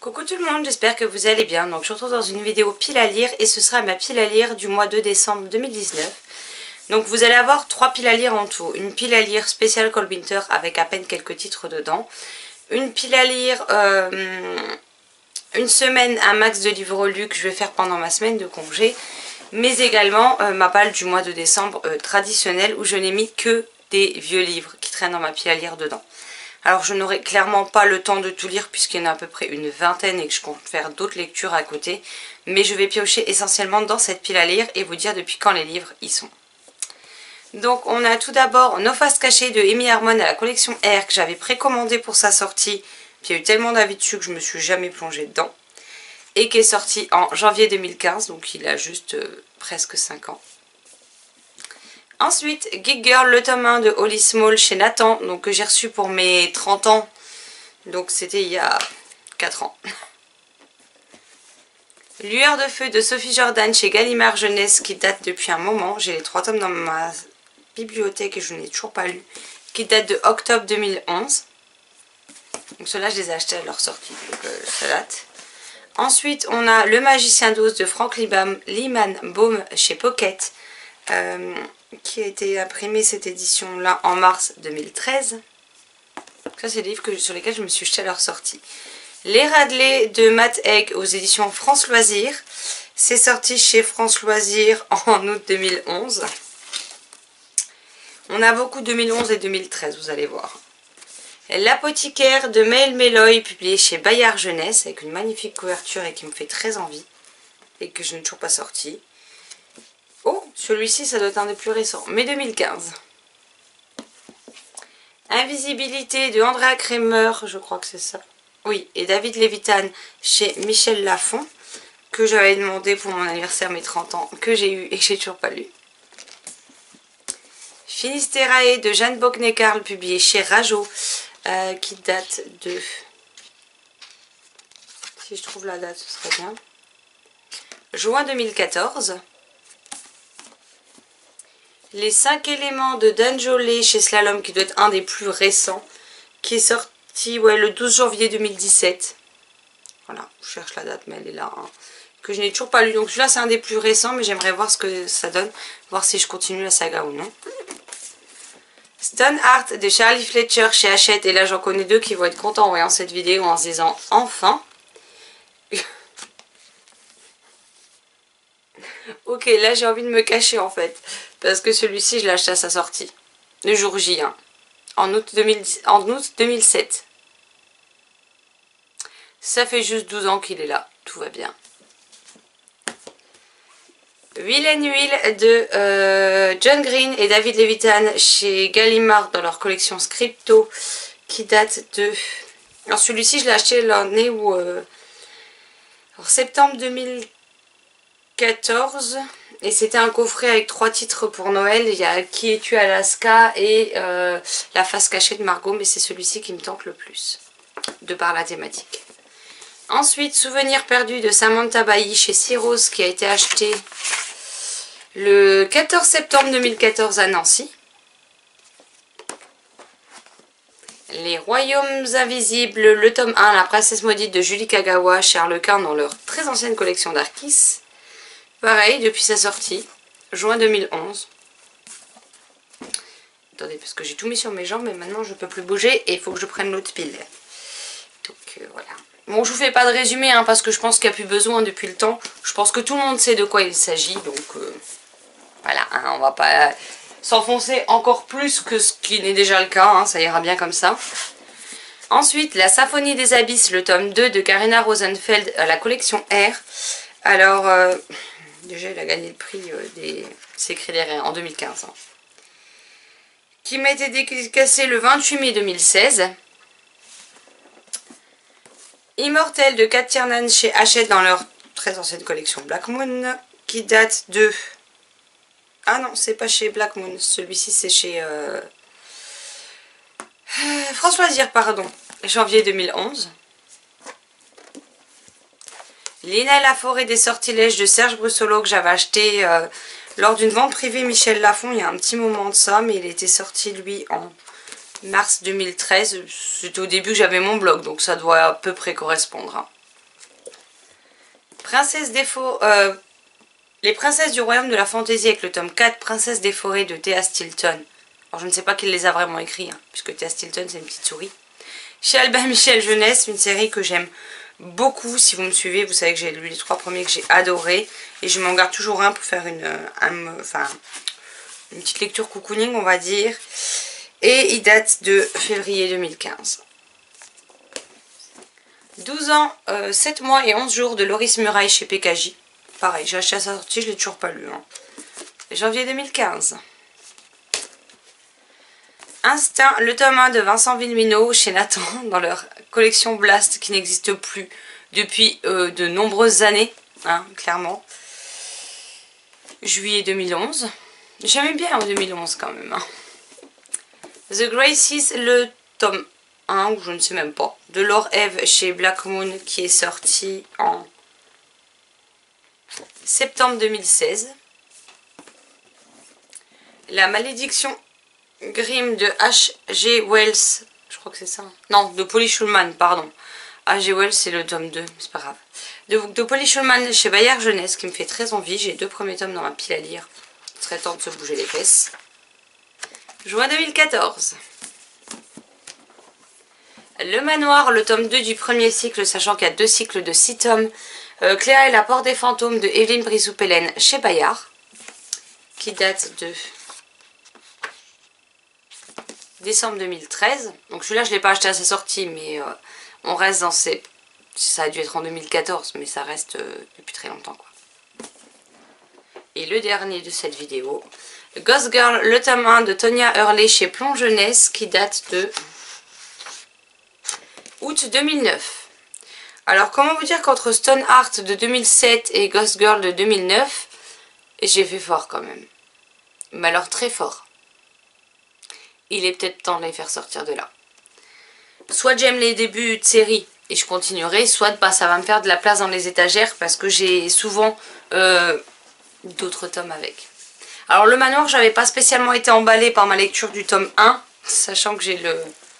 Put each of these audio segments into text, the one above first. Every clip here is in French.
Coucou tout le monde, j'espère que vous allez bien. Donc je vous retrouve dans une vidéo pile à lire et ce sera ma pile à lire du mois de décembre 2019. Donc vous allez avoir 3 piles à lire en tout. Une pile à lire spéciale Cold Winter avec à peine quelques titres dedans. Une pile à lire une semaine, un max de livres lus que je vais faire pendant ma semaine de congé. Mais également ma palle du mois de décembre traditionnelle où je n'ai mis que des vieux livres qui traînent dans ma pile à lire dedans. Alors je n'aurai clairement pas le temps de tout lire puisqu'il y en a à peu près une vingtaine et que je compte faire d'autres lectures à côté. Mais je vais piocher essentiellement dans cette pile à lire et vous dire depuis quand les livres y sont. Donc on a tout d'abord Nos faces cachées de Amy Harmon à la collection R que j'avais précommandé pour sa sortie. Puis il y a eu tellement d'avis dessus que je me suis jamais plongée dedans. Et qui est sorti en janvier 2015, donc il a juste presque 5 ans. Ensuite, Geek Girl, le tome 1 de Holly Small chez Nathan, donc que j'ai reçu pour mes 30 ans. Donc c'était il y a 4 ans. Lueur de feu de Sophie Jordan chez Gallimard Jeunesse qui date depuis un moment. J'ai les 3 tomes dans ma bibliothèque et je n'ai toujours pas lu. Qui date de octobre 2011. Donc ceux-là je les ai achetés à leur sortie, donc ça date. Ensuite on a Le Magicien d'Oz de Frank Liman Baum chez Pocket. Qui a été imprimé cette édition là en mars 2013. Ça c'est des livres sur lesquels je me suis jetée à leur sortie. Les Radley de Matt Haig aux éditions France Loisirs. C'est sorti chez France Loisirs en août 2011. On a beaucoup 2011 et 2013, vous allez voir. L'Apothicaire de Maël Meloy, publié chez Bayard Jeunesse, avec une magnifique couverture et qui me fait très envie. Et que je n'ai toujours pas sorti. Oh, celui-ci, ça doit être un des plus récents, mai 2015. Invisibilité de Andrea Kremer, je crois que c'est ça. Oui, et David Levitan chez Michel Lafon, que j'avais demandé pour mon anniversaire, mes 30 ans, que j'ai eu et que j'ai toujours pas lu. Finisterae de Jeanne Bocknekarl, publié chez Rajo, qui date de... Si je trouve la date, ce serait bien. Juin 2014. Les 5 éléments de Dan Jolet chez Slalom, qui doit être un des plus récents, qui est sorti le 12 janvier 2017. Voilà, je cherche la date, mais elle est là. Hein. Que je n'ai toujours pas lu. Donc celui-là, c'est un des plus récents, mais j'aimerais voir ce que ça donne. Voir si je continue la saga ou non. Stoneheart de Charlie Fletcher chez Hachette. Et là, j'en connais 2 qui vont être contents en voyant cette vidéo en se disant « Enfin !» Ok, là j'ai envie de me cacher en fait. Parce que celui-ci, je l'ai acheté à sa sortie. Le jour J, hein. En août 2007. Ça fait juste 12 ans qu'il est là. Tout va bien. Will and Will de John Green et David Levitan chez Gallimard dans leur collection Scripto. Qui date de... Alors celui-ci, je l'ai acheté l'année où... Alors septembre 2014... Et c'était un coffret avec 3 titres pour Noël. Il y a Qui es-tu Alaska et La face cachée de Margot. Mais c'est celui-ci qui me tente le plus. De par la thématique. Ensuite, Souvenirs perdus de Samantha Bailly chez Syros. Qui a été acheté le 14 septembre 2014 à Nancy. Les Royaumes Invisibles. Le tome 1, La princesse maudite de Julie Kagawa chez Harlequin dans leur très ancienne collection d'Arkis. Pareil, depuis sa sortie, juin 2011. Attendez, parce que j'ai tout mis sur mes jambes, mais maintenant je ne peux plus bouger et il faut que je prenne l'autre pile. Donc voilà. Bon, je vous fais pas de résumé, hein, parce que je pense qu'il n'y a plus besoin depuis le temps. Je pense que tout le monde sait de quoi il s'agit, donc voilà, hein, on va pas s'enfoncer encore plus que ce qui n'est déjà le cas, hein, ça ira bien comme ça. Ensuite, La Symphonie des Abysses, le tome 2 de Karina Rosenfeld à la collection R. Alors... déjà, il a gagné le prix des Secrets des Reins en 2015. Hein. Qui m'a été dédicacé le 28 mai 2016. Immortel de Kat Tiernan chez Hachette dans leur très ancienne collection Black Moon. Qui date de... Ah non, c'est pas chez Black Moon. Celui-ci, c'est chez... France Loisirs, pardon. Janvier 2011. Lina et la forêt des sortilèges de Serge Brussolo que j'avais acheté lors d'une vente privée Michel Lafon il y a un petit moment de ça, mais il était sorti lui en mars 2013. C'était au début que j'avais mon blog, donc ça doit à peu près correspondre. Hein. Les princesses du royaume de la fantaisie avec le tome 4, Princesse des forêts de Thea Stilton. Alors je ne sais pas qui les a vraiment écrits, hein, puisque Thea Stilton c'est une petite souris. Chez Albin Michel Jeunesse, une série que j'aime beaucoup. Si vous me suivez, vous savez que j'ai lu les 3 premiers que j'ai adoré. Et je m'en garde toujours un pour faire une petite lecture cocooning, on va dire. Et il date de février 2015. 12 ans, 7 mois et 11 jours de Loris Muraille chez PKJ. Pareil, j'ai acheté à sa sortie, je l'ai toujours pas lu. Hein. Janvier 2015. Instinct, le tome 1 de Vincent Villeminot chez Nathan, dans leur collection Blast qui n'existe plus depuis de nombreuses années, hein, clairement. Juillet 2011. J'aimais bien en 2011 quand même. Hein. The Graces, le tome 1, ou je ne sais même pas, de Laure Eve chez Black Moon qui est sorti en septembre 2016. La malédiction Grimm de H.G. Wells, je crois que c'est ça. Non, de Polly Shulman, pardon. H.G. Wells, c'est le tome 2, c'est pas grave. De Polly Shulman chez Bayard Jeunesse, qui me fait très envie. J'ai 2 premiers tomes dans ma pile à lire. Il serait temps de se bouger les fesses. Juin 2014. Le Manoir, le tome 2 du premier cycle, sachant qu'il y a 2 cycles de 6 tomes. Cléa et la Porte des Fantômes de Evelyne Brissou-Pellen chez Bayard, qui date de décembre 2013. Donc celui-là, je ne l'ai pas acheté à sa sortie, mais on reste dans ces... Ça a dû être en 2014, mais ça reste depuis très longtemps, quoi. Et le dernier de cette vidéo, Ghost Girl, le tome 1 de Tonya Hurley chez Plomb Jeunesse, qui date de août 2009. Alors, comment vous dire qu'entre Stoneheart de 2007 et Ghost Girl de 2009, j'ai fait fort quand même. Mais alors très fort. Il est peut-être temps de les faire sortir de là. Soit j'aime les débuts de série et je continuerai, soit bah, ça va me faire de la place dans les étagères parce que j'ai souvent d'autres tomes avec. Alors le Manoir, j'avais pas spécialement été emballée par ma lecture du tome 1, sachant que j'ai le...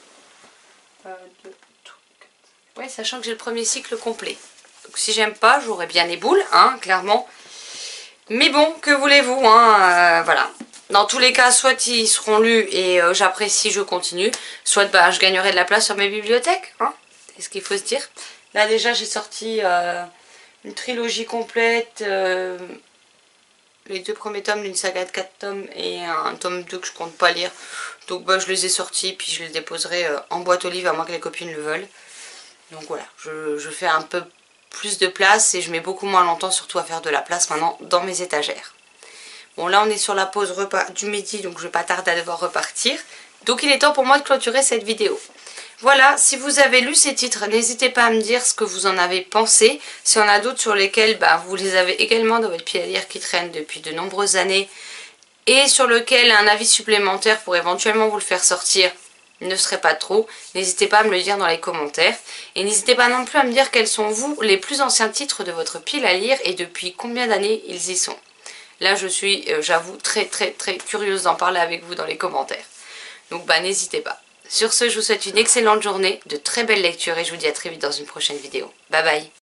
Ouais, sachant que j'ai le premier cycle complet. Donc si j'aime pas, j'aurais bien les boules, hein, clairement. Mais bon, que voulez-vous, hein, voilà. Dans tous les cas, soit ils seront lus et j'apprécie, je continue. Soit bah, je gagnerai de la place sur mes bibliothèques, hein, c'est ce qu'il faut se dire. Là déjà, j'ai sorti une trilogie complète. Les 2 premiers tomes d'une saga de 4 tomes et un tome 2 que je compte pas lire. Donc bah, je les ai sortis, puis je les déposerai en boîte aux livres à moins que les copines le veulent. Donc voilà, je fais un peu plus de place et je mets beaucoup moins longtemps surtout à faire de la place maintenant dans mes étagères. Bon là on est sur la pause repas du midi donc je vais pas tarder à devoir repartir. Donc il est temps pour moi de clôturer cette vidéo. Voilà, si vous avez lu ces titres, n'hésitez pas à me dire ce que vous en avez pensé. Si on a d'autres sur lesquels bah, vous les avez également dans votre pile à lire qui traînent depuis de nombreuses années et sur lequel un avis supplémentaire pour éventuellement vous le faire sortir ne serait pas trop, n'hésitez pas à me le dire dans les commentaires. Et n'hésitez pas non plus à me dire quels sont vous les plus anciens titres de votre pile à lire et depuis combien d'années ils y sont. Là je suis, j'avoue, très curieuse d'en parler avec vous dans les commentaires. Donc bah n'hésitez pas. Sur ce, je vous souhaite une excellente journée, de très belles lectures et je vous dis à très vite dans une prochaine vidéo. Bye bye.